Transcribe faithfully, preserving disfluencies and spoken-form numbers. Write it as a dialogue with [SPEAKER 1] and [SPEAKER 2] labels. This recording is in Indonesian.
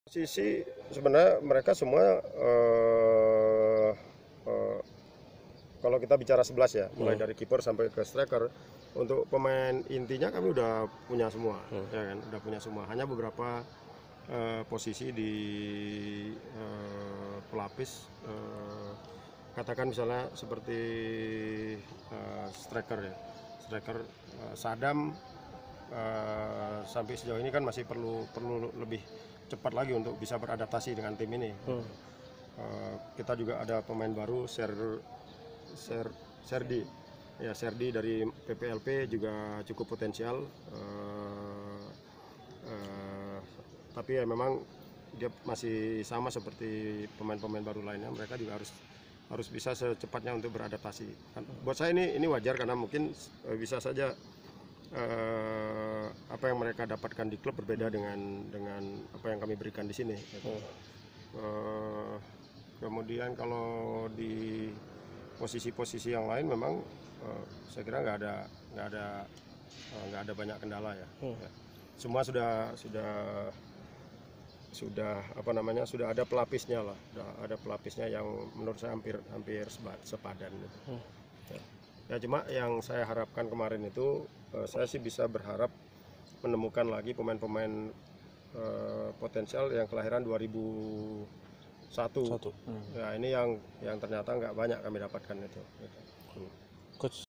[SPEAKER 1] Sisi sebenarnya mereka semua uh, uh, kalau kita bicara sebelas ya, mulai
[SPEAKER 2] hmm.
[SPEAKER 1] dari kiper sampai ke striker, untuk pemain intinya kami udah punya semua, hmm. ya kan, udah punya semua. Hanya beberapa uh, posisi di uh, pelapis, uh, katakan misalnya seperti uh, striker ya, striker uh, Sadam uh, sampai sejauh ini kan masih perlu perlu lebih cepat lagi untuk bisa beradaptasi dengan tim ini. Hmm. Uh, kita juga ada pemain baru, Ser, Ser, Serdi, ya Serdi dari P P L P juga cukup potensial. Uh, uh, tapi ya memang dia masih sama seperti pemain-pemain baru lainnya. Mereka juga harus harus bisa secepatnya untuk beradaptasi. Kan, buat saya ini ini wajar karena mungkin uh, bisa saja Uh, apa yang mereka dapatkan di klub berbeda dengan dengan apa yang kami berikan di sini. Gitu. Uh, kemudian kalau di posisi-posisi yang lain memang uh, saya kira nggak ada nggak ada nggak uh, ada banyak kendala ya. Hmm. ya. Semua sudah sudah sudah apa namanya sudah ada pelapisnya lah, sudah ada pelapisnya yang menurut saya hampir hampir sepadan. Hmm. Ya. Ya cuma yang saya harapkan kemarin itu uh, saya sih bisa berharap menemukan lagi pemain-pemain uh, potensial yang kelahiran dua ribu satu. Hmm. Ya ini yang yang ternyata nggak banyak kami dapatkan itu. Hmm.
[SPEAKER 2] Coach